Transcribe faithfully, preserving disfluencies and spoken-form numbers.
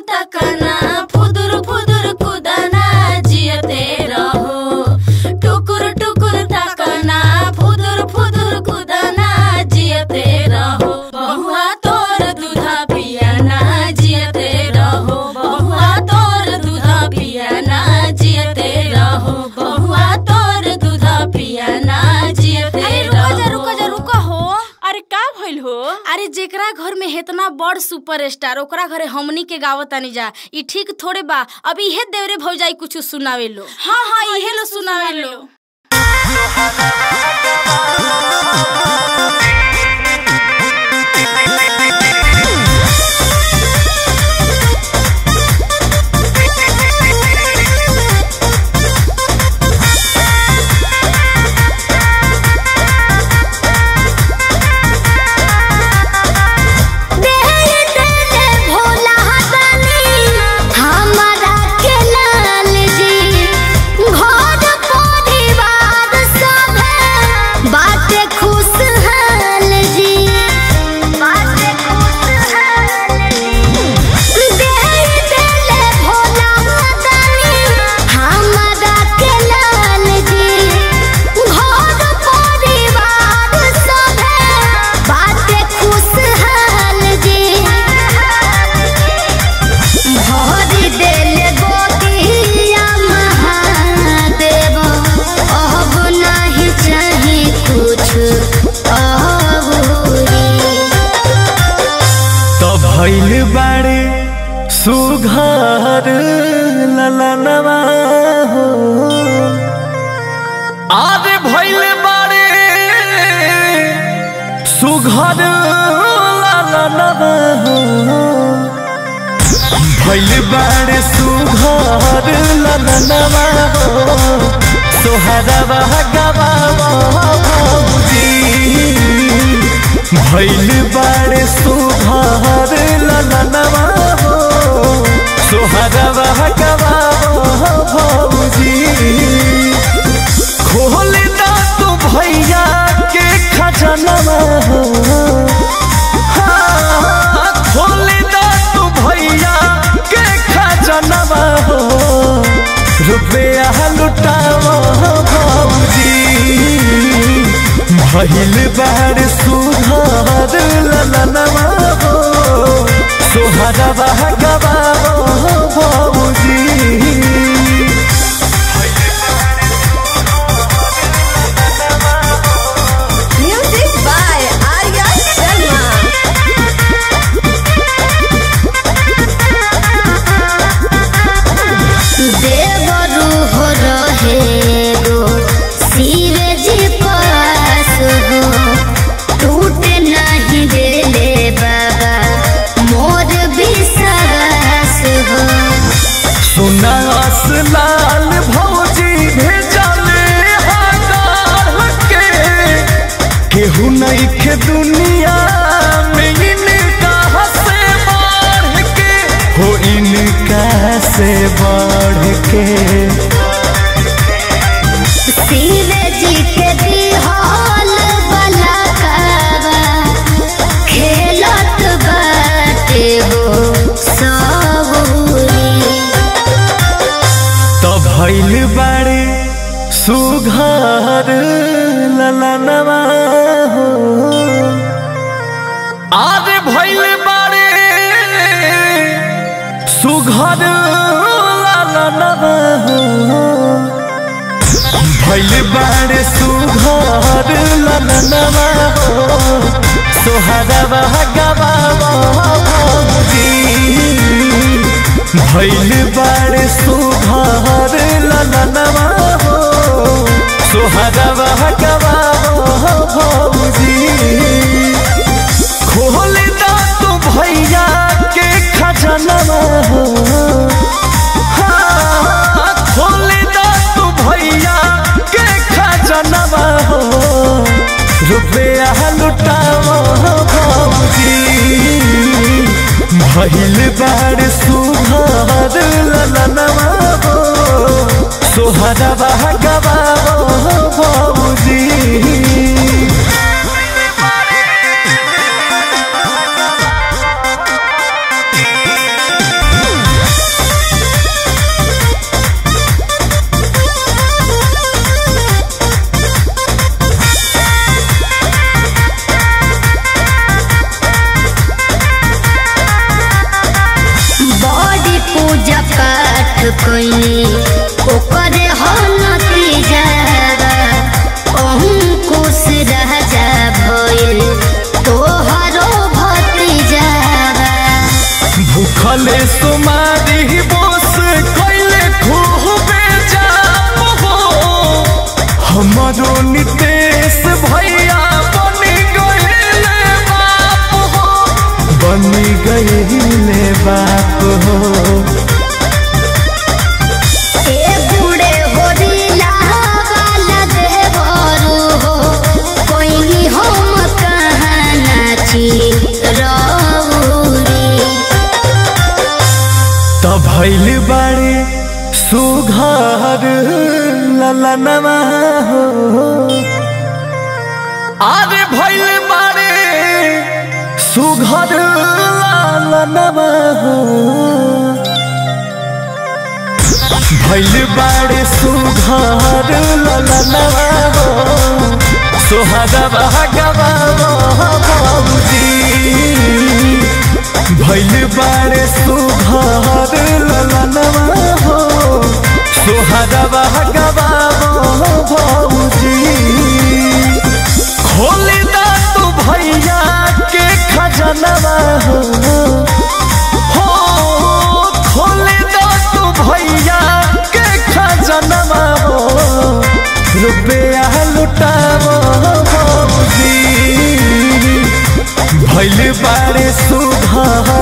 टकना फुदुर फुदुर कुदना जियते रहो टुकुर टुकुर टकना फुदुर फुदुर कुदना जियते रहो बहुआ तोर दूधा पियाना जियते रहो बहुआ तोर दूधा पियाना जियते रहो बहुआ तोर दूधा पियाना जियते रहो। रुको जा रुको जा रुको हो। अरे का भइल हो? अरे जेकरा घर में इतना बड़ सुपरस्टार ओकरा घरे हमनी के गावत आनी जा ई ठीक थोड़े बा। अब इहे देवरे भौजाई कुछ सुनावे लो। हाँ हाँ इहे लो सुनावे लो। भइल बाड़े सुघर ललनवा हो आरे भइल बाड़े सुघर ललनवा हो भइल बाड़े सुघर ललनवा हो सोहरवा गवावा भौजी भइल बाड़े सुघर ललनवा हो सोहरवा गवावा भौजी खोल दा तू भैया के खजनवा हो हाँ खोल दा तू भैया के खजनवा हो रुपया लुटावा भौजी भइल बाड़े सुघर ललनवा हो सोहरवा गवावा भौजी। Music by Arya Sharma. देवरू हो रहे गो शिव जी पास हो टूटे नहीं देले बाबा मोर विश्वास हो। सुनास लाल भौजी भेजले हकार के केहू नहीं के दुनिया में इनका से बढ़ के हो इनका से बढ़ के शिव जी के दिहल बलकावा खेलत बाटे हो सबूरी। तो भइल बाड़े सुघर ललनवा हो आरे भइल बाड़े सुघर ललनवा हो भइल बाड़े सुघर ललनवा हो सोहरवा गवावा भौजी भइल बाड़े सुघर ललनवा हो सोहरवा गवावा भौजी खोल दा तू भैया के खजनवा हो हाँ खोल दा तू भैया के खजनवा हो रुपया लुटावा भौजी भइल बाड़े सुघर ललनवा हो सोहरवा गवावा भौजी। कोई ओकर हो नतीजा अंकुश राजा भइल तोहरो भतीजा भूखले सुमारी बोस कैले खूबे जाम हो हमारो नितेश भैया बनी गईले बाप हो बनी गईले बाप हो भइल बाड़े सुघर ललनवा हो अरे भइल बाड़े सुघर ललनवा हो भइल बाड़े सुघर ललनवा हो सोहरवा गवा बाबूजी भइल बाड़े सुघर ललनवा हो सोहरवा गवा बाबूजी खोल दा तू भैया के खजनवा हो हो खोल दा तू भैया के खजनवा हो रुपया लुटावो बाबूजी भइल बाड़े सुघर